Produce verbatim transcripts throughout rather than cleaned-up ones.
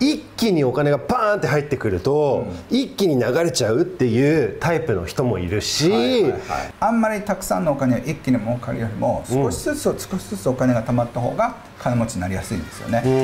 一気にお金がパーンって入ってくると、うん、一気に流れちゃうっていうタイプの人もいるし、 あんまりたくさんのお金を一気に儲かるよりも少しずつ少しずつお金が貯まった方が金持ちになりやすいんですよね。うん。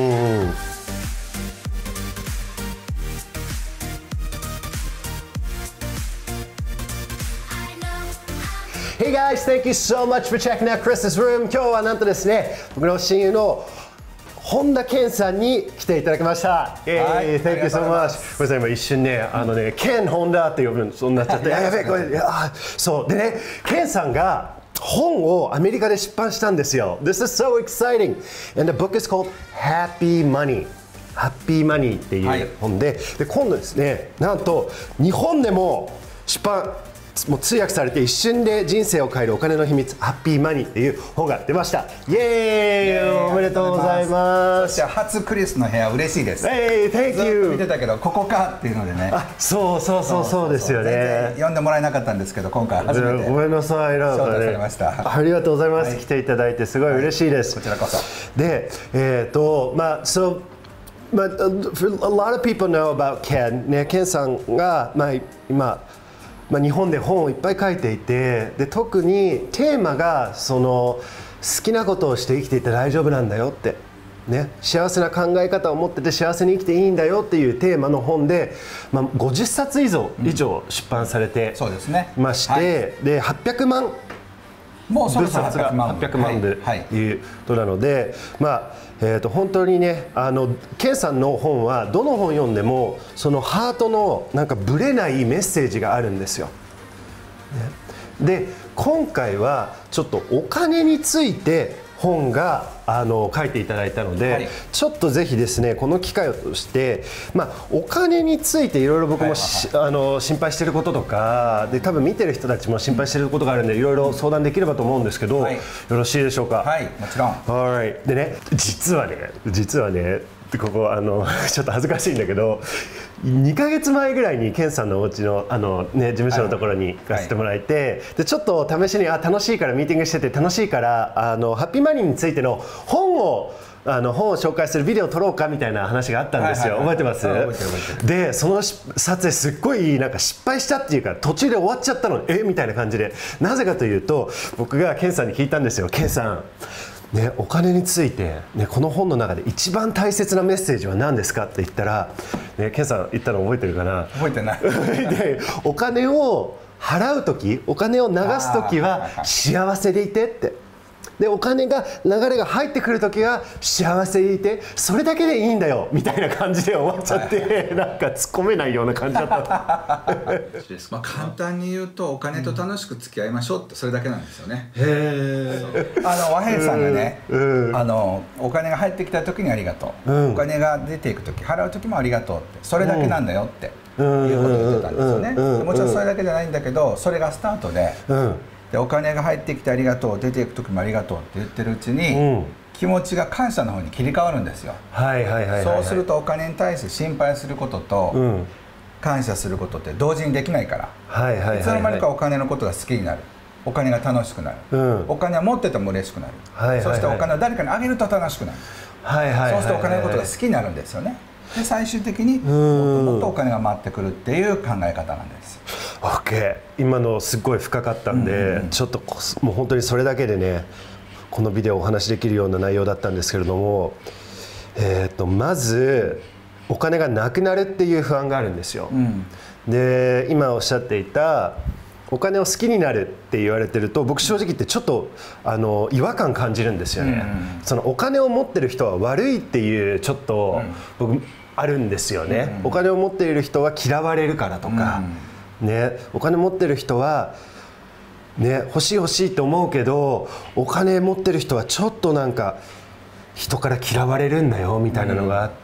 Hey guys, thank you so much for checking out Chris's room. 今日はなんとですね、僕の親友の本田健さんに来ていただきました。はい、Thank you so much。ごめんなさい、今一瞬ね、あのね、ケン本田って呼ぶのそうなっちゃって、やべえこれ、あ、そうでね、ケンさんが本をアメリカで出版したんですよ。This is so exciting. And the book is called Happy Money。ハッピーマニーっていう本で、はい、で今度ですね、なんと日本でも出版もう通訳されて一瞬で人生を変えるお金の秘密ハッピーマニーっていう本が出ました。イエーイ、おめでとうございます。 そして初クリスの部屋嬉しいです。 Hey, thank you。 ずっと見てたけどここかっていうのでね。 あ、そうそうそうそうですよね。 呼んでもらえなかったんですけど今回初めてごめんなさい、なんかね、 招待されました。 ありがとうございます、はい、来ていただいてすごい嬉しいです、 はい、こちらこそで、えっ、ー、とまあそう、But a lot of people know about Ken ね、ケンさんが、まあ、今まあ、日本で本をいっぱい書いていて、で特にテーマがその好きなことをして生きていて大丈夫なんだよって、ね、幸せな考え方を持ってて幸せに生きていいんだよっていうテーマの本で、まあ、ごじゅっさつ以上、以上出版されてまして、うん、で、ね、ではっぴゃくまんもうそろそろはっぴゃくまん部ということなので、まあえー、と本当にね、あのケンさんの本はどの本読んでもそのハートのなんかぶれないメッセージがあるんですよ。ね、で今回はちょっとお金について本があの書いていただいたので、はい、ちょっとぜひですねこの機会を通して、まあ、お金についていろいろ僕も、はいはいはい、あの心配していることとかで多分見てる人たちも心配していることがあるんでいろいろ相談できればと思うんですけど、はい、よろしいでしょうか。 はい、もちろん。 Alright。でね、実はね実はねここあのちょっと恥ずかしいんだけどにかげつまえぐらいにケンさんのお家のあのね事務所のところに行かせてもらえて、はいはい、でちょっと試しにあ楽しいからミーティングしてて楽しいからあのハッピーマニーについての本をあの本を紹介するビデオを撮ろうかみたいな話があったんですよ。覚えてます？でその撮影すっごいなんか失敗したっていうか途中で終わっちゃったのえみたいな感じで、なぜかというと僕がケンさんに聞いたんですよ。ケンさんね、お金について、ね、この本の中で一番大切なメッセージは何ですかって言ったら、ね、ケンさん言ったの覚えてるかな。 覚えてないでお金を払う時お金を流す時は幸せでいてって、でお金が流れが入ってくる時は幸せでいてそれだけでいいんだよみたいな感じで終わっちゃって、はい、なんか突っ込めないような感じだったまあ簡単に言うとお金と楽しく付き合いましょうってそれだけなんですよね。 へえ。 あの和平さんがね、うん、あのお金が入ってきた時にありがとう、うん、お金が出ていく時払う時もありがとうってそれだけなんだよって、うん、いうことを言ってたんですよね。もちろんそれだけじゃないんだけどそれがスタートで、うんでお金が入ってきてありがとう出ていく時もありがとうって言ってるうちに、うん、気持ちが感謝の方に切り替わるんですよ。そうするとお金に対して心配することと、うん、感謝することって同時にできないからいつの間にかお金のことが好きになる、お金が楽しくなる、うん、お金を持ってても嬉しくなる、そしてお金を誰かにあげると楽しくなる、そうするとお金のことが好きになるんですよね。で最終的にもっともっとお金が回ってくるっていう考え方なんです。 OK、今のすごい深かったんで、うんうん、ちょっともう本当にそれだけでねこのビデオをお話しできるような内容だったんですけれども、えー、とまずお金がなくなるっていう不安があるんですよ。うん、で今おっしゃっていたお金を好きになるって言われてると僕正直言ってちょっとあの違和感感じるんですよね。うんうん、そのお金を持ってる人は悪いっていうちょっと僕あるんですよね。うん、お金を持っている人は嫌われるからとか。うんね、お金持ってる人は、ね、欲しい欲しいって思うけどお金持ってる人はちょっとなんか人から嫌われるんだよみたいなのがあって、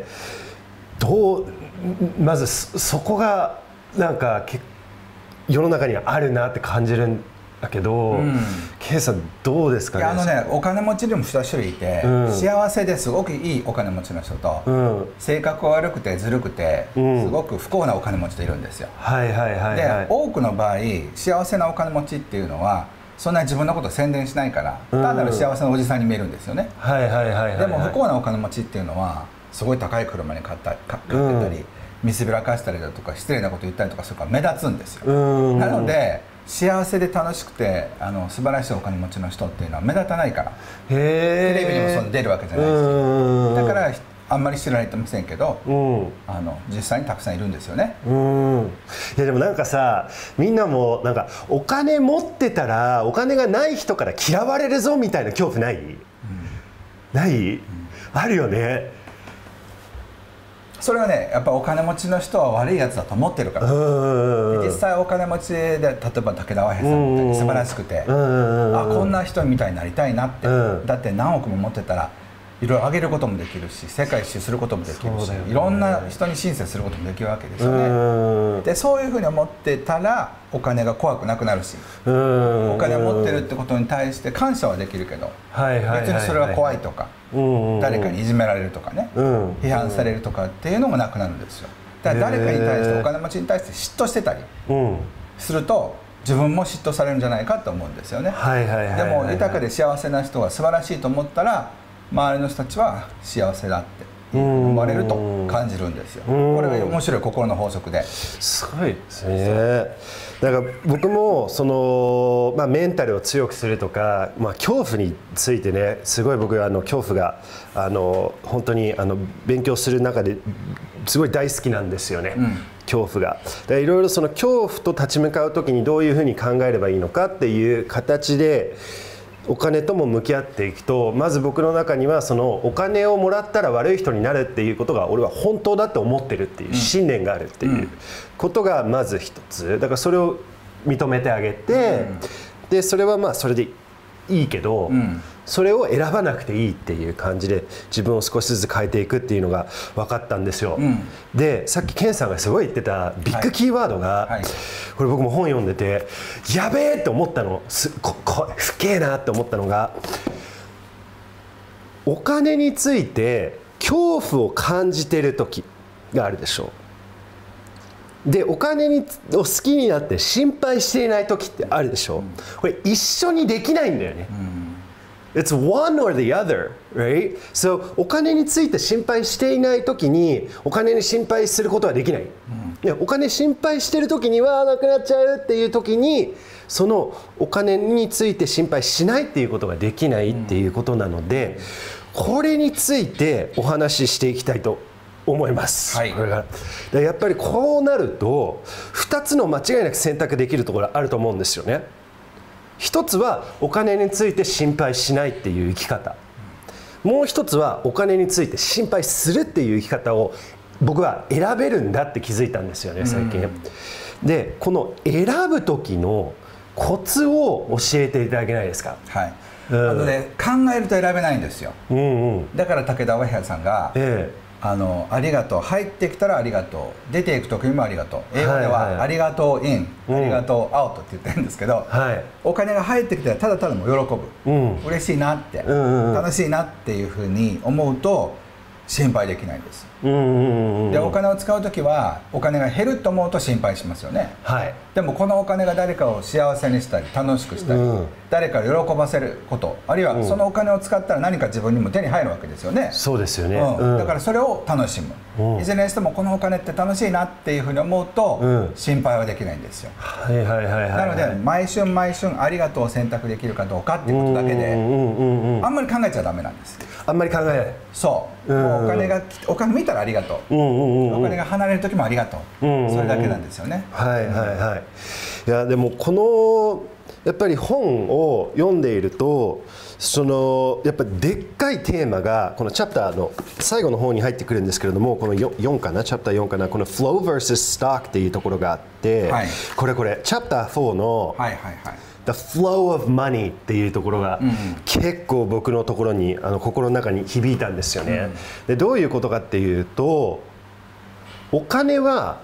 うん、どうまずそこがなんか世の中にあるなって感じるんだけど、うん、ケイさんどうですかね。 いやあのねお金持ちにもに種類いて、うん、幸せですごくいいお金持ちの人と、うん、性格悪くてずるくて、うん、すごく不幸なお金持ちといるんですよ。で多くの場合幸せなお金持ちっていうのはそんなに自分のことを宣伝しないから単なる幸せなおじさんに見えるんですよね。でも不幸なお金持ちっていうのはすごい高い車に買った買ってたり、うん、見せびらかしたりだとか失礼なこと言ったりとかするから目立つんですよ。なので幸せで楽しくてあの素晴らしいお金持ちの人っていうのは目立たないから、テレビにもそんな出るわけじゃないし、だからあんまり知られてませんけど、うん、あの実際にたくさんいるんですよね。 うん、いやでもなんかさ、みんなもなんかお金持ってたらお金がない人から嫌われるぞみたいな恐怖ない？うん、ない、うん、あるよね。 それはね、やっぱお金持ちの人は悪いやつだと思ってるから。実際お金持ちで、例えば武田和平さんみたいに素晴らしくて、あ、こんな人みたいになりたいなって、だって何億も持ってたらいろいろあげることもできるし、世界一周することもできるし、ね、いろんな人に親切することもできるわけですよね。でそういうふうに思ってたらお金が怖くなくなるし、お金を持ってるってことに対して感謝はできるけど、別にそれは怖いとか誰かにいじめられるとかね、批判されるとかっていうのもなくなるんですよ。だから誰かに対してお金持ちに対して嫉妬してたりすると自分も嫉妬されるんじゃないかと思うんですよね。でも豊かで幸せな人が素晴らしいと思ったら周りの人たちは幸せだって思われると感じるんですよ。これが面白い心の法則で。 すごいですね。だから僕もその、まあ、メンタルを強くするとか、まあ、恐怖についてね、すごい僕はあの恐怖があの本当にあの勉強する中ですごい大好きなんですよね、うん、恐怖が。でいろいろその恐怖と立ち向かう時にどういうふうに考えればいいのかっていう形でお金とも向き合っていくと、まず僕の中にはそのお金をもらったら悪い人になるっていうことが俺は本当だって思ってるっていう信念があるっていうことがまず一つ。だからそれを認めてあげて、でそれはまあそれでいいけど、それを選ばなくていいっていう感じで自分を少しずつ変えていくっていうのが分かったんですよ。でさっきケンさんがすごい言ってたビッグキーワードが、これ僕も本読んでてやべえって思ったの、すここ不敬なって思ったのが、お金について恐怖を感じてる時があるでしょう。でお金にを好きになって心配していない時ってあるでしょう。これ一緒にできないんだよね。It's one or the other, right? So お金について心配していない時にお金に心配することはできない。うん、お金心配してる時にはなくなっちゃうっていう時にそのお金について心配しないっていうことができないっていうことなので、これについてお話ししていきたいと思います。はい、これがやっぱりこうなるとふたつの間違いなく選択できるところあると思うんですよね。一つはお金について心配しないっていう生き方、もう一つはお金について心配するっていう生き方を僕は選べるんだって気づいたんですよね、最近。でこの選ぶ時のコツを教えていただけないですか？ はい、うん、あのね、考えると選べないんですよ。うんうん、だから武田和平さんが、ええ、あのありがとう、入ってきたらありがとう、出ていく時にもありがとう、英語ではありがとうイン、ありがとうアウトって言ってるんですけど、はい、お金が入ってきたらただただも喜ぶ、うん、嬉しいなって、うんうん、楽しいなっていうふうに思うと心配できないんです。でお金を使う時はお金が減ると思うと心配しますよね、はい、でもこのお金が誰かを幸せにしたり楽しくしたり、うん、誰かを喜ばせること、あるいはそのお金を使ったら何か自分にも手に入るわけですよね。 そうですよね、 うん、だからそれを楽しむ、うん、いずれにしてもこのお金って楽しいなっていうふうに思うと、うん、心配はできないんですよ。なので毎春毎春ありがとうを選択できるかどうかっていうことだけであんまり考えちゃダメなんです。 あんまり考えない。 そう、うん、もうお金がお金見たらありがとう、お金が離れる時もありがとう、うんうんうん、それだけなんですよね。 はいはいはい。いやでもこのやっぱり本を読んでいると、そのやっぱりでっかいテーマがこのチャプターの最後の方に入ってくるんですけれども、この よんかな、チャプターよんかな、この Flow versus Stock っていうところがあって、はい、これこれチャプターよんの、はいはいはい、The flow of money っていうところが結構僕のところにあの心の中に響いたんですよね。でどういうことかっていうと、お金は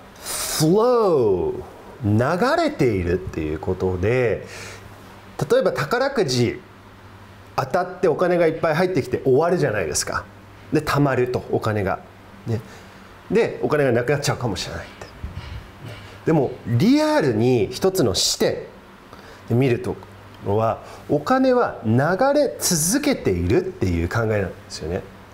flow 流れているっていうことで、例えば宝くじ当たってお金がいっぱい入ってきて終わるじゃないですか。で貯まるとお金が、ね、でお金がなくなっちゃうかもしれないって。でもリアルに一つの視点見るとのは、お金は流れ続けているっていう考えなんですよね。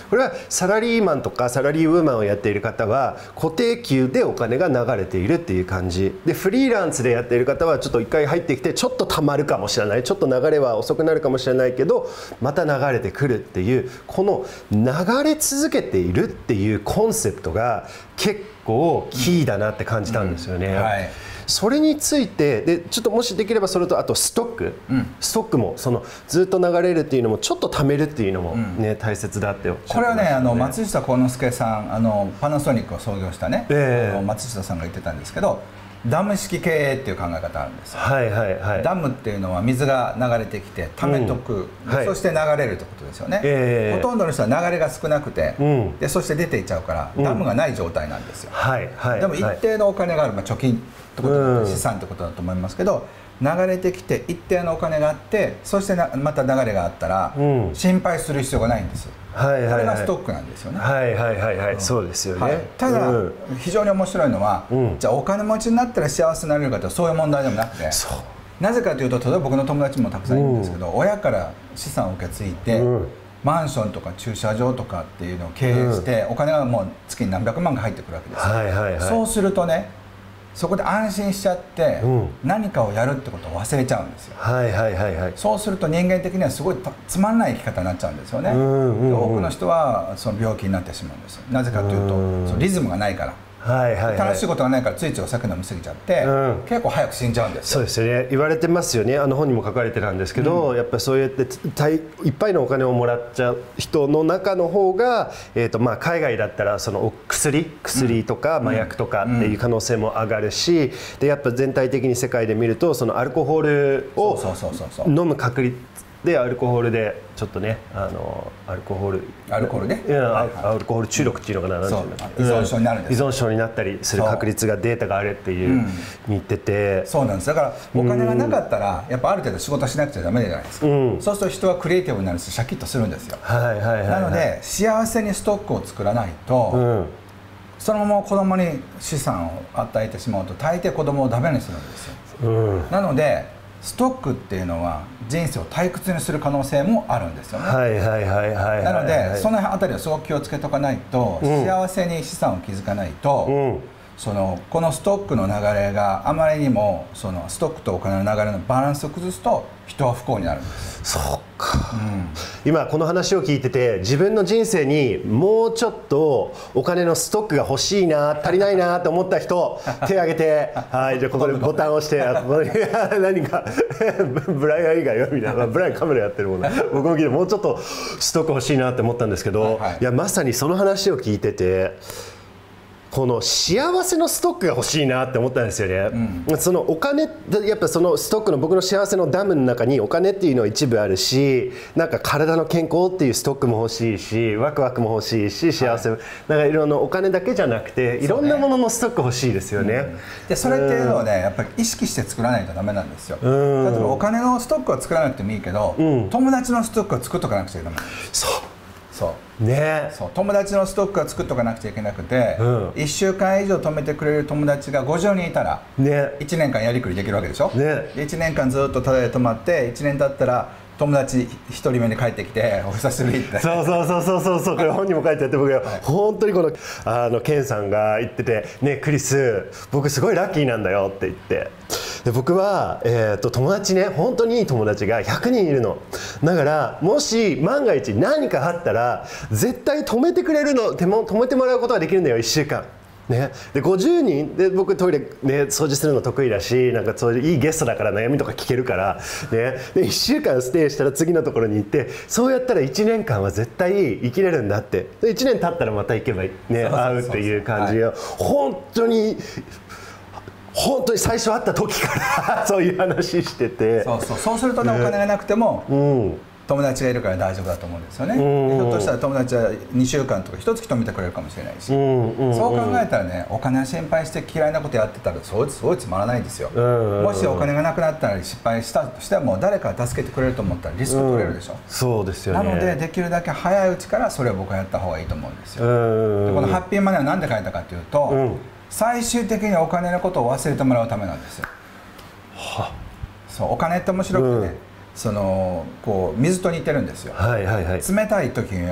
これはサラリーマンとかサラリーウーマンをやっている方は固定給でお金が流れているっていう感じで、フリーランスでやっている方はちょっと一回入ってきてちょっと溜まるかもしれない、ちょっと流れは遅くなるかもしれないけどまた流れてくるっていう、この流れ続けているっていうコンセプトが結構キーだなって感じたんですよね。うんうん、はい、それについてでちょっともしできればそれとあとストック、うん、ストックもそのずっと流れるっていうのもちょっと貯めるっていうのもね、うん、大切だっておっしゃってましたね。 これはね、あの松下幸之助さん、あのパナソニックを創業したね、えー、あの松下さんが言ってたんですけど、ダム式経営っていう考え方あるんですよ。はいはいはい、ダムっていうのは水が流れてきて溜めとく、うん、はい、そして流れるってことですよね。えー、ほとんどの人は流れが少なくて、うん、でそして出ていっちゃうから、うん、ダムがない状態なんですよ。はいはい、でも一定のお金がある、まあ、貯金ってことだ、うん、資産ってことだと思いますけど、流れてきて一定のお金があって、そしてなまた流れがあったら、うん、心配する必要がないんですよ。はいはいはい、これがストックなんですよね。はいはいはいはい、うん、そうですよね。はい、ただ、うん、非常に面白いのは、うん、じゃあお金持ちになったら幸せになれるかというとそういう問題でもなくて、なぜかというと、例えば僕の友達もたくさんいるんですけど、うん、親から資産を受け継いで、うん、マンションとか駐車場とかっていうのを経営して、うん、お金がもう月に何百万が入ってくるわけですよ。はいはいはい、そうするとね、そこで安心しちゃって、うん、何かをやるってことを忘れちゃうんですよ。はいはいはいはい、そうすると人間的にはすごいつまんない生き方になっちゃうんですよね。多くの人はその病気になってしまうんですよ。なぜかというと、そのリズムがないから。はいはいはい、楽しいことがないからついついお酒飲みすぎちゃって、うん、結構早く死んじゃうんですよ。そうですよね、言われてますよね。あの本にも書かれてたんですけど、うん、やっぱりそうやっていっぱいのお金をもらっちゃう人の中の方が、えーとまあ、海外だったらその薬薬とか麻薬とかっていう可能性も上がるし、でやっぱ全体的に世界で見るとそのアルコールを飲む確率でアルコールでちょっとね、あのアルコールアルコールね、 いや、はいはい、アルコール中毒っていうのかな、うん、なんていうの、依存症になるんです。依存症になったりする確率がデータがあるっていう、うん、言ってて、そうなんです。だからお金がなかったら、やっぱある程度仕事しなくちゃダメじゃないですか。うん、そうすると人はクリエイティブになるしシャキッとするんですよ。はいはいはい、はい、なので幸せにストックを作らないと、うん、そのまま子供に資産を与えてしまうと大抵子供をダメにするんですよ。うん、なのでストックっていうのは人生を退屈にする可能性もあるんですよね。はいはいはいはい。なのでその辺りはすごく気をつけとかないと、うん、幸せに資産を築かないと、うん、そのこのストックの流れがあまりにもそのストックとお金の流れのバランスを崩すと人は不幸になるんです。そうか、うん、今この話を聞いてて自分の人生にもうちょっとお金のストックが欲しいな、足りないなと思った人手を挙げてはい、じゃあここでボタンを押して何かブライアン以外よみたいな、ブライアンカメラやってるもんね。僕も聞いてもうちょっとストック欲しいなって思ったんですけど、はいはい、いやまさにその話を聞いててこの幸せのストックが欲しいなって思ったんですよね。うん、そのお金やっぱそのストックの僕の幸せのダムの中にお金っていうのは一部あるし、なんか体の健康っていうストックも欲しいし、ワクワクも欲しいし、幸せ、はい、なんかいろんなお金だけじゃなくていろんなもののストック欲しいですよね。うん、でそれっていうのをねやっぱり意識して作らないとダメなんですよ。例えばお金のストックは作らなくてもいいけど、うん、友達のストックを作っとかなくちゃいけない。そうそうね、そう友達のストックは作っとかなくちゃいけなくて、うん、いっしゅうかん以上泊めてくれる友達がごじゅうにんいたら、ね、いちねんかんやりくりできるわけでしょ、ね、いちねんかんずっとタダで泊まっていちねん経ったら友達ひとりめに帰ってきてお久しぶりってそうそうそうそうそうそうこれ本にも書いてあって僕、はい、本当にこのあのケンさんが言っててねクリス僕すごいラッキーなんだよって言ってで僕は、えー、と友達ね本当にいい友達がひゃくにんいるのだからもし万が一何かあったら絶対止めてくれるの止めてもらうことができるんだよいっしゅうかんね、でごじゅうにんで僕トイレ、ね、掃除するの得意だしなんかそういういいゲストだから悩みとか聞けるから、ね、でいっしゅうかんステイしたら次のところに行ってそうやったらいちねんかんは絶対生きれるんだってでいちねん経ったらまた行けば、ね、会うっていう感じを、はい、本当に本当に最初会った時からそういう話しててそうそうそうするとね、ねお金がなくても、うん友達がいるから大丈夫だと思うんですよね。ひょっとしたら友達はにしゅうかんとかいっかげつ止めてくれるかもしれないし、そう考えたらねお金を心配して嫌いなことやってたらそうすごいつまらないんですよ。もしお金がなくなったり失敗したとしても誰か助けてくれると思ったらリスク取れるでしょ。そうですよね。なのでできるだけ早いうちからそれを僕はやった方がいいと思うんですよ。でこのハッピーマネーは何で書いたかというと、うん、最終的にお金のことを忘れてもらうためなんですよ。はそうお金って面白くてね、うんそのこう水と似てるんですよ。はいはいはい、冷たい時には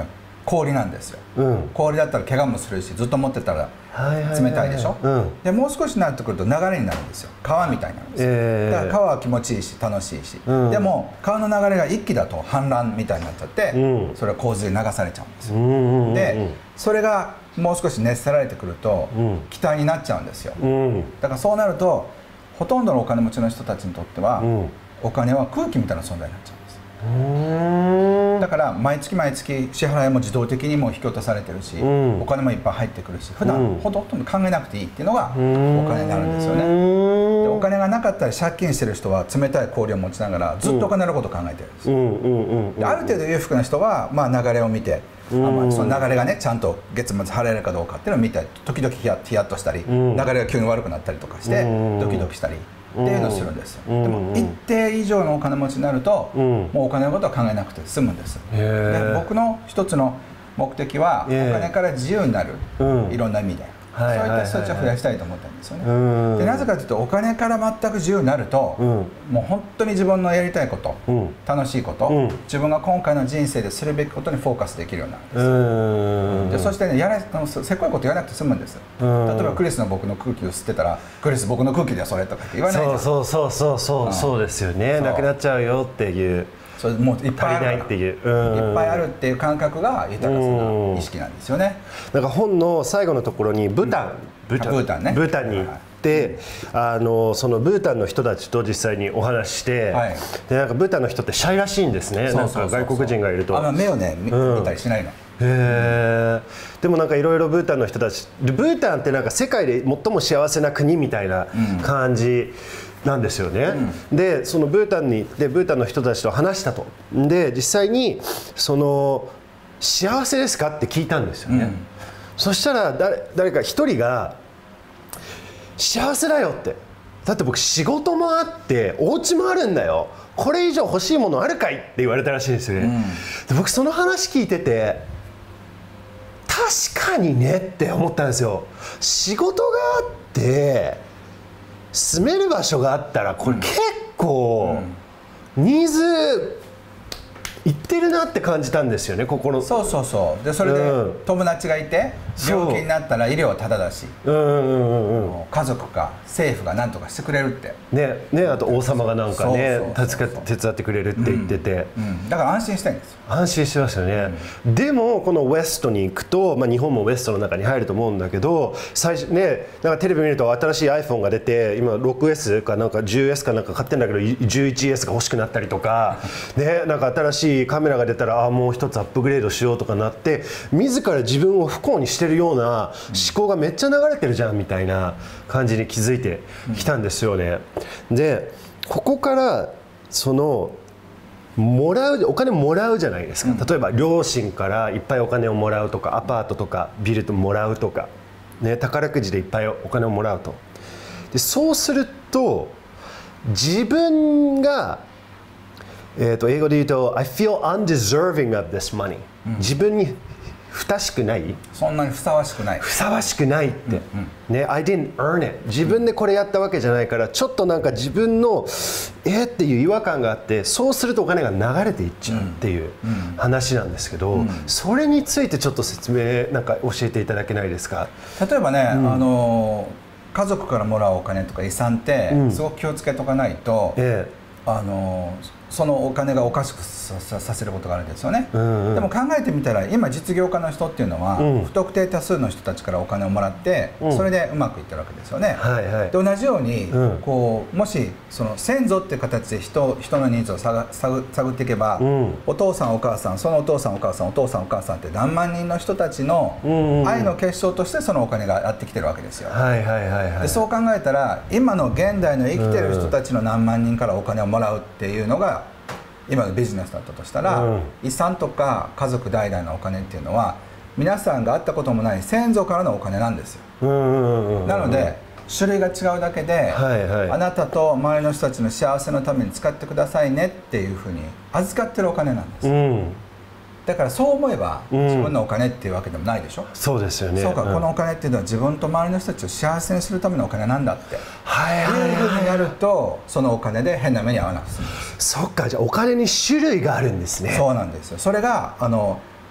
氷なんですよ、 うん、 氷だったら怪我もするしずっと持ってたら冷たいでしょ、うん、でもう少しになってくると流れになるんですよ。川みたいなんですよ、えー、だから川は気持ちいいし楽しいし、うん、でも川の流れが一気だと氾濫みたいになっちゃって、うん、それは洪水で流されちゃうんですよ、うんうんうん、でそれがもう少し熱せられてくると、うん、気体になっちゃうんですよ、うん、だからそうなるとほとんどのお金持ちの人たちにとっては、うん、お金は空気みたいな存在になっちゃうんです。だから毎月毎月支払いも自動的にも引き落とされてるし、うん、お金もいっぱい入ってくるし普段、うん、ほとんど考えなくていいっていうのがお金になるんですよね。でお金がなかったり借金してる人は冷たい氷を持ちながらずっとお金のことを考えてるんですよ。である程度裕福な人は、まあ、流れを見て、うん、まあ、その流れがねちゃんと月末払えるかどうかっていうのを見たり時々ヒヤヒヤッとしたり、うん、流れが急に悪くなったりとかしてドキドキしたりっていうのをするんですよ。でも一定以上のお金持ちになると、うん、もうお金のことは考えなくて済むんです。で僕の一つの目的はお金から自由になる、いろんな意味で。そういった人たちを増やしたいと思ったんですよね。でなぜかというとお金から全く自由になると、うん、もう本当に自分のやりたいこと、うん、楽しいこと、うん、自分が今回の人生でするべきことにフォーカスできるようになるんです。でそしてねやらあのせこいこと言わなくて済むんです。例えばクリスの僕の空気を吸ってたら「クリス僕の空気だよそれ」とかって言わないじゃん。 そうそうそうそうそうそうですよね。なくなっちゃうよっていう。 それもういっぱいあるっていう、いっぱいあるっていう感覚が豊かさな意識なんですよね。 なんか本の最後のところにブータン、 ブータン、ブータンね、 ブータンに行って、あのそのブータンの人たちと実際にお話しして、はい、でなんかブータンの人ってシャイらしいんですね。なんか外国人がいると。 あ目をね見たりしないの。 へでもなんかいろいろブータンの人たち、ブータンってなんか世界で最も幸せな国みたいな感じ。なんですよね、うん、でそのブータンに行ってブータンの人たちと話したと。で実際にその幸せですかって聞いたんですよね、うん、そしたら 誰, 誰か一人が幸せだよって、だって僕仕事もあってお家もあるんだよ、これ以上欲しいものあるかいって言われたらしいんですよね、うん、で僕その話聞いてて確かにねって思ったんですよ。仕事があって住める場所があったらこれ結構ニーズいってるなって感じたんですよね。心そうそうそうでそれで友達がいて病気になったら医療はタダだし、家族か政府が何とかしてくれるってねね、あと王様がなんかね手伝ってくれるって言ってて、 うんうん、だから安心したいんですよ。 安心してましたよね、うん、でもこのウエストに行くと、まあ、日本もウエストの中に入ると思うんだけど、最初ねなんかテレビ見ると新しい iPhone が出て今 ろくエス かなんか じゅうエス かなんか買ってんだけど じゅういちエス が欲しくなったりとかね、なんか新しいカメラが出たらあもう一つアップグレードしようとかなって自ら自分を不幸にしてるような思考がめっちゃ流れてるじゃんみたいな感じに気づいてきたんですよね。でここからそのもらうお金もらうじゃないですか。例えば両親からいっぱいお金をもらうとかアパートとかビルともらうとか、ね、宝くじでいっぱいお金をもらうと。でそうすると自分が、えー、と英語で言うと I feel undeserving of this money、うん、自分にふたしくない、 そんなにふさわしくないふさわしくないって、うんうん、ね I didn't earn it、 自分でこれやったわけじゃないからちょっとなんか自分のえー、っていう違和感があって、そうするとお金が流れていっちゃうっていう話なんですけど、うんうん、それについてちょっと説明なんか教えていただけないですか。 例えばね、うん、あの家族からもらうお金とか遺産ってすごく気をつけとかないと、うんええ、あのそのお金がおかしく さ, させることがあるんですよね、うんうん、でも考えてみたら今実業家の人っていうのは、うん、不特定多数の人たちからお金をもらって、うん、それでうまくいってるわけですよね、はいはい、で同じように、うん、こうもしその先祖っていう形で 人, 人の人数を探探っていけば、うん、お父さんお母さんそのお父さんお母さんお父さんお母さんって何万人の人たちの愛の結晶としてそのお金がやってきてるわけですよ。でそう考えたら今の現代の生きてる人たちの何万人からお金をもらうっていうのが今のビジネスだったとしたら、うん、遺産とか家族代々のお金っていうのは皆さんが会ったこともない先祖からのお金なんですよ。なので種類が違うだけで、はいはい、あなたと周りの人たちの幸せのために使ってくださいねっていうふうに預かってるお金なんです、うん、だからそう思えば、うん、自分のお金っていうわけでもないでしょ。 そうですよね。 そうか、うん、このお金っていうのは自分と周りの人たちを幸せにするためのお金なんだっていうふうにやるとそのお金で変な目に遭わなくて済むんです。 そっか、じゃあお金に種類があるんですね。 そうなんですよ。それがあの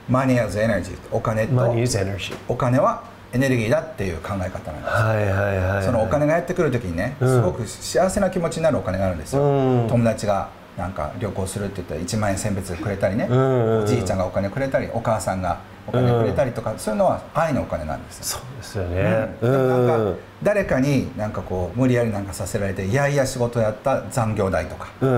マネー as energy、 お金と Money is energy、 お金はエネルギーだっていう考え方なんです。 はいはいはいはい、 そのお金がやってくる時にね、すごく幸せな気持ちになるお金があるんですよ、うん、友達がなんか旅行するって言ったらいちまんえんせん別くれたりね、うん、おじいちゃんがお金くれたり、お母さんがお金くれたりとか、うん、そういうのは愛のお金なんですよ。 そうですよね、 うん、でもなんか誰かになんかこう無理やりなんかさせられていやいや仕事やった残業代とか、うん、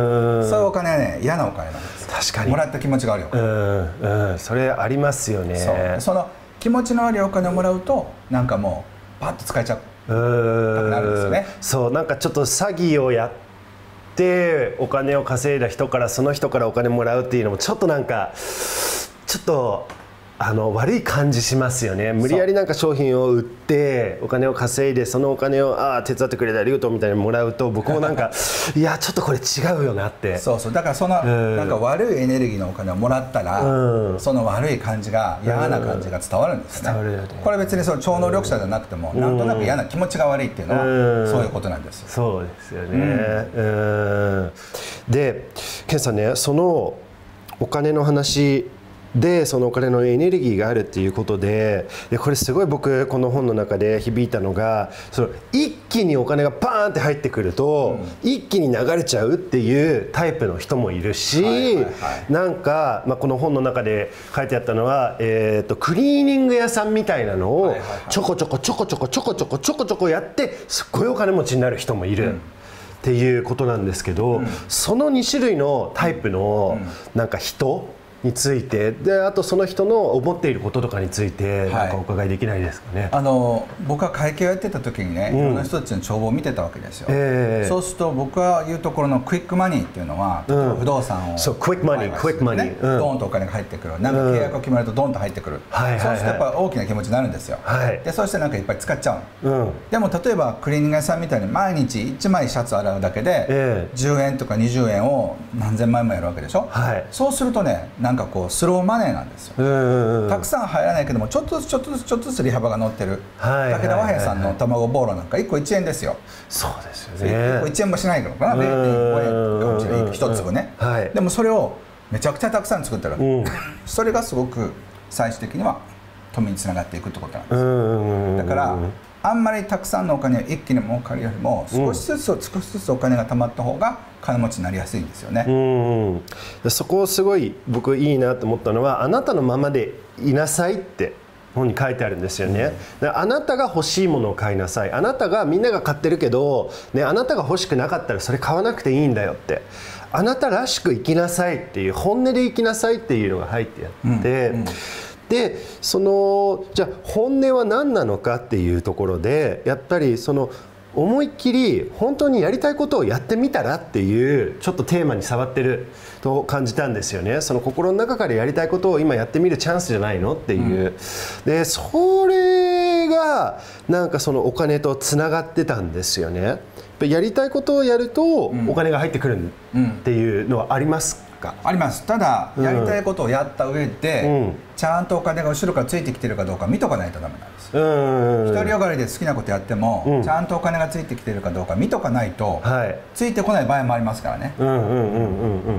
そういうお金はね嫌なお金なんです。 確かにもらった気持ちが悪いお金、 うんうん、それありますよね。 そう、その気持ちの悪いお金をもらうとなんかもうパッと使えちゃうたくなるんですよね。 そう、なんかちょっと詐欺をやってお金を稼いだ人からその人からお金もらうっていうのもちょっとなんかちょっとあの悪い感じしますよね。無理やりなんか商品を売ってお金を稼いでそのお金をああ手伝ってくれてありがとうみたいにもらうと僕もなんかいやちょっとこれ違うよなって。 そうそう、だからその、うん、なんか悪いエネルギーのお金をもらったら、うん、その悪い感じが嫌な感じが伝わるんですよね。うん、ね、これ別にその超能力者じゃなくても、うん、なんとなく嫌な気持ちが悪いっていうのは、うん、そういうことなんですよ。 そうですよね。うん、うん、でケンさんね、そのお金の話でそのお金のエネルギーがあるっていうことで、でこれすごい僕この本の中で響いたのが、その一気にお金がパーンって入ってくると、うん、一気に流れちゃうっていうタイプの人もいるし、はいはいはい、なんか、まあ、この本の中で書いてあったのは、えーと、クリーニング屋さんみたいなのをちょこちょこちょこちょこちょこちょこちょこちょこやってすっごいお金持ちになる人もいる。うんっていうことなんですけど、うん、そのに種類のタイプのなんか人についてで、あとその人の思っていることとかについて何かお伺いできないですかね。はい、あの僕は会計をやってた時にね、いろんな人たちの帳簿を見てたわけですよ。えー、そうすると僕が言うところのクイックマニーっていうのは、例えば不動産を、 そうクイックマニー、クイックマニー、 ドーンとお金が入ってくる、なんか契約を決めるとドーンと入ってくる、そうするとやっぱ大きな気持ちになるんですよ。はい、でそうしてなんかいっぱい使っちゃう、うん、でも例えばクリーニング屋さんみたいに毎日いちまいシャツ洗うだけで、えー、じゅうえんとかにじゅうえんを何千枚もやるわけでしょ。はい、そうするとね、なんかこうスローマネーなんですよ。たくさん入らないけどもちょっとずつちょっとずつちょっとずつ利幅が乗ってる。武田和平さんの卵ボーロなんかいっこいちえんですよ。 そうですよね。 いっこいちえんもしないのかな、れいてんごえんかもしれない、ひと粒ね。でもそれをめちゃくちゃたくさん作ってるわけ、うん、それがすごく最終的には富につながっていくってことなんです。だからあんまりたくさんのお金を一気に儲かるよりも少しずつ少しずつお金が貯まった方が金持ちになりやすいんですよね。うんうん、そこをすごい僕いいなと思ったのは、あなたのままでいなさいって本に書いてあるんですよね。うん、あなたが欲しいものを買いなさい、あなたがみんなが買ってるけど、ね、あなたが欲しくなかったらそれ買わなくていいんだよって、あなたらしく生きなさいっていう、本音で生きなさいっていうのが入ってあって、うんうん、でそのじゃあ本音は何なのかっていうところで、やっぱりその思いっきり本当にやりたいことをやってみたらっていうちょっとテーマに触ってると感じたんですよね。その心の中からやりたいことを今やってみるチャンスじゃないのっていう、うん、でそれがなんかそのお金とつながってたんですよね。やりたいことをやるとお金が入ってくるっていうのはありますか？ あります。ただ、うん、やりたいことをやった上で、うん、ちゃんとお金が後ろからついてきてるかどうか見とかないとダメなんです。独りよがりで好きなことやっても、うん、ちゃんとお金がついてきてるかどうか見とかないと、はい、ついてこない場合もありますからね。うんうんうんうんうん。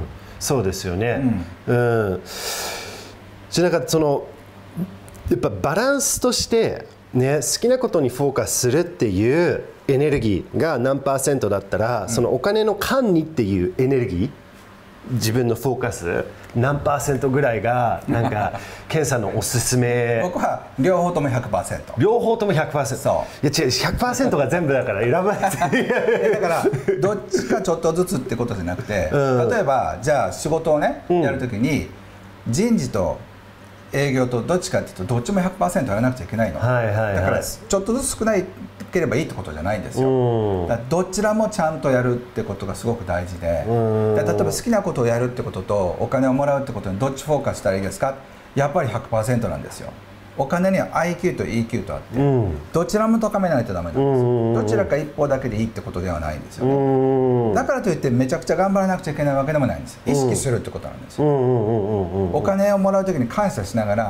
そうですよね。うん。うん、じゃあなんかそのやっぱバランスとしてね、好きなことにフォーカスするっていうエネルギーが何パーセントだったら、うん、そのお金の管理っていうエネルギー、自分のフォーカス何パーセントぐらいがなんかケンさんのおすすめ？ 僕は両方とも ひゃくパーセント。 両方とも ひゃくパーセント。そう。いや違う、ひゃくパーセントが全部だから選ばない。だからどっちかちょっとずつってことじゃなくて、うん、例えばじゃあ仕事をね、うん、やるときに人事と営業とどっちかっていうとどっちも ひゃくパーセント やらなくちゃいけないの。はいはいはい、だからちょっとずつ少ないければいいってことじゃないんですよ。だからどちらもちゃんとやるってことがすごく大事で、で例えば好きなことをやるってこととお金をもらうってことにどっちフォーカスしたらいいですか？やっぱり ひゃくパーセント なんですよ。お金には アイキュー と イーキュー とあって、うん、どちらも高めないとダメなんですよ。どちらか一方だけでいいってことではないんですよね。だからといってめちゃくちゃ頑張らなくちゃいけないわけでもないんです。意識するってことなんですよ。お金をもらうときに感謝しながら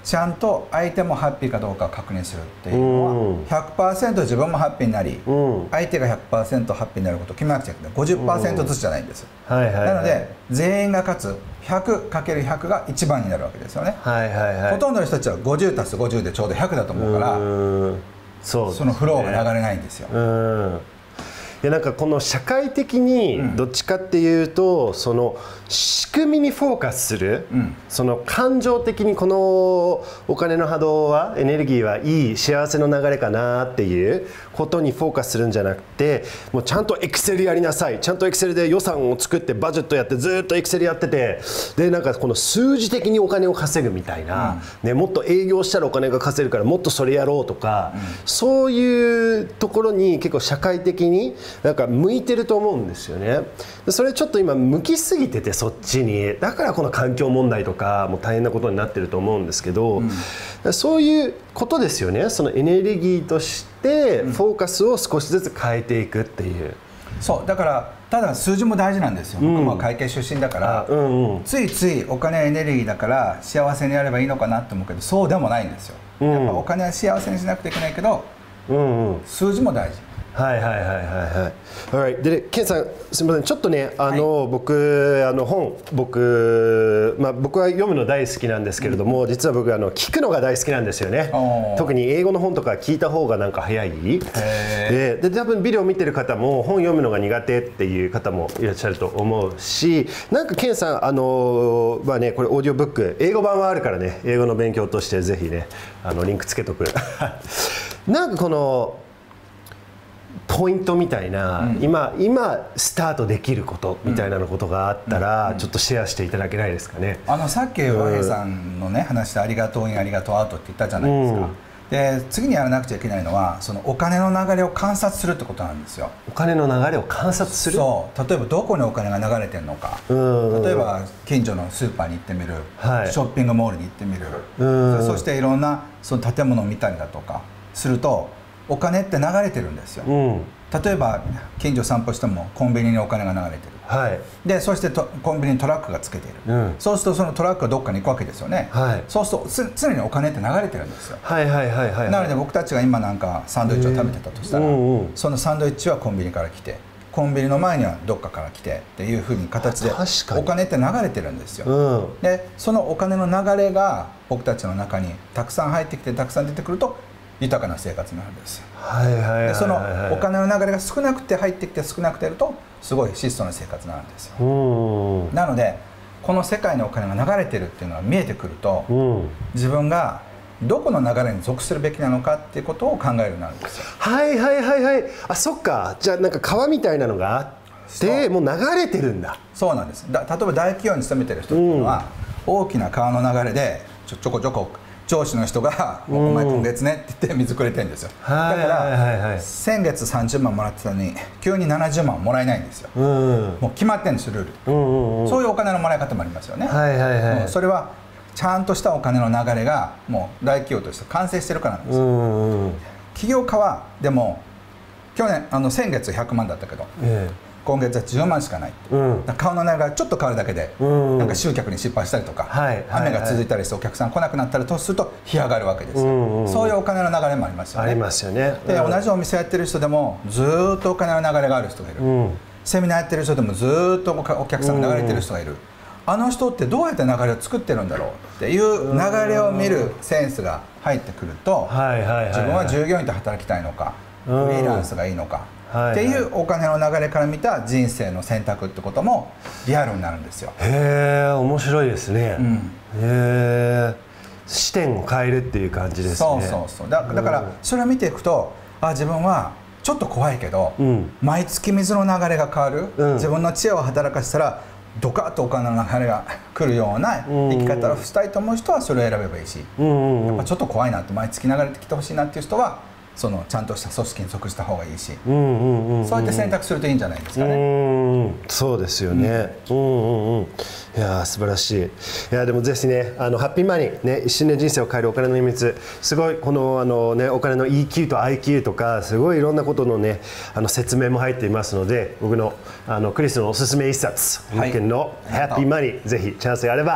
ちゃんと相手もハッピーかどうかを確認するっていうのは ひゃくパーセント 自分もハッピーになり、相手が ひゃくパーセント ハッピーになることを決めなくちゃいけない。 ごじゅっパーセント ずつじゃないんです。なので全員が勝つ ひゃくかけるひゃく がいちばんになるわけですよね。ほとんどの人たちはごじゅうたすごじゅうでちょうどひゃくだと思うから、そのフローが流れないんですよ。 いやなんかこの社会的にどっちかっていうと、うん、その仕組みにフォーカスする、うん、その感情的にこのお金の波動はエネルギーはいい幸せの流れかなっていうことにフォーカスするんじゃなくて、もうちゃんとエクセルやりなさい、ちゃんとエクセルで予算を作ってバジェットやってずっとエクセルやってて、でなんかこの数字的にお金を稼ぐみたいな、うん、ね、もっと営業したらお金が稼げるからもっとそれやろうとか、うん、そういうところに結構社会的になんか向いてると思うんですよね。それちょっと今向きすぎててそっちに、だからこの環境問題とかも大変なことになってると思うんですけど、うん、そういうことですよね。そのエネルギーとしてフォーカスを少しずつ変えていくっていう、うん、そうだからただ数字も大事なんですよ、うん、僕も会計出身だから、うんうん、ついついお金はエネルギーだから幸せにやればいいのかなって思うけど、そうでもないんですよ、うん、やっぱお金は幸せにしなくてはいけないけど、うんうん、数字も大事。はいはいはいはいはい。で、ケンさんすみません、ちょっとね、あの、はい、僕あの本僕まあ僕は読むの大好きなんですけれども、うん、実は僕あの聞くのが大好きなんですよね。特に英語の本とか聞いた方がなんか早い。で、で多分ビデオ見てる方も本読むのが苦手っていう方もいらっしゃると思うし、なんかケンさんあのまあね、これオーディオブック英語版はあるからね、英語の勉強としてぜひね、あのリンクつけとく。なんかこのポイントみたいな、うん、今今スタートできることみたいなのことがあったら、うん、ちょっとシェアしていただけないですかね。 あのさっき和平さんのね話でありがとうインありがとうアウトって言ったじゃないですか、うん、で次にやらなくちゃいけないのはそのお金の流れを観察するってことなんですよ。 お金の流れを観察する。 そう例えばどこにお金が流れてるのか、うん、例えば近所のスーパーに行ってみる、はい、ショッピングモールに行ってみる、うん、そしていろんなその建物を見たりだとかするとお金って流れてるんですよ、うん、例えば近所散歩してもコンビニにお金が流れてる、はい、でそしてとコンビニにトラックがつけている、うん、そうするとそのトラックがどっかに行くわけですよね、はい、そうするとつ常にお金って流れてるんですよ。なので僕たちが今なんかサンドイッチを食べてたとしたら、うんうん、そのサンドイッチはコンビニから来てコンビニの前にはどっかから来てっていうふうに形でお金って流れてるんですよ、うん、でそのお金の流れが僕たちの中にたくさん入ってきてたくさん出てくると豊かな生活になるんです。でそのお金の流れが少なくて入ってきて少なくているとすごい質素な生活になるんですよ。なのでこの世界にお金が流れてるっていうのが見えてくると、うん、自分がどこの流れに属するべきなのかっていうことを考えるようになるんですよ。 はいはいはいはい。あ、そっか。じゃあなんか川みたいなのがあってもう流れてるんだ。 そうなんです。だ例えば大企業に勤めてる人っていうのは、うん、大きな川の流れでちょちょこちょこ上司の人が「お前今月ね」って言って水くれてるんですよ。だから先月さんじゅうまんもらってたのに急にななじゅうまんもらえないんですよ。もう決まってるんですルール。そういうお金のもらい方もありますよね。それはちゃんとしたお金の流れがもう大企業として完成してるからなんですよ。起業家はでも去年あの先月ひゃくまんだったけど、ええ、今月はじゅうまんしかない、うん、顔の流れがちょっと変わるだけで、うん、なんか集客に失敗したりとか、はい、雨が続いたりしてお客さん来なくなったりとすると干上がるわけですよ、うんうん、そういうお金の流れもありますよね。 ありますよね、 で、うん、同じお店やってる人でもずーっとお金の流れがある人がいる、うん、セミナーやってる人でもずーっとお客さんが流れてる人がいる、うん、あの人ってどうやって流れを作ってるんだろうっていう流れを見るセンスが入ってくると、自分は従業員と働きたいのか、フリーランスがいいのかっていうお金の流れから見た人生の選択ってこともリアルになるんですよ。 へえ、面白いですね、うん、へえ、視点を変えるっていう感じですね。 そうそうそう。だ、だからそれを見ていくと、あ、自分はちょっと怖いけど、うん、毎月水の流れが変わる、うん、自分の知恵を働かせたらドカッとお金の流れが来るような生き方をしたいと思う人はそれを選べばいいし、やっぱちょっと怖いなって毎月流れてきてほしいなっていう人はそのちゃんとした組織に属した方がいいし、そうやって選択するといいんじゃないですかね。 うん、そうですよね。うんうんうん。いや素晴らしい。いやでもぜひね、あのハッピーマニーね、一瞬で人生を変えるお金の秘密、すごいこのあのねお金の イーキュー と アイキュー とかすごいいろんなことのねあの説明も入っていますので、僕のあのクリスのおすすめ一冊、はい、のハッピーマニーぜひチャンスがあれば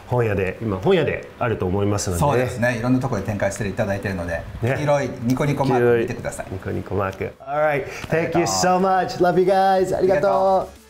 本屋で今本屋であると思いますので、ね、 そうですね、いろんなところで展開していただいているので、ね、黄色いニコニコマーク見てください。 ニコニコマーク。 Alright, thank you so much. Love you guys. ありがとう。